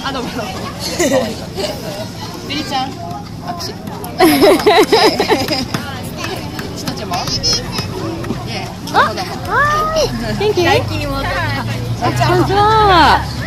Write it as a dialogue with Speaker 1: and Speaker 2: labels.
Speaker 1: あ、どうもどうも。リリちゃん、握手。ちとちも。
Speaker 2: あ、はい。元気？
Speaker 1: 最近も。
Speaker 2: こんにちは。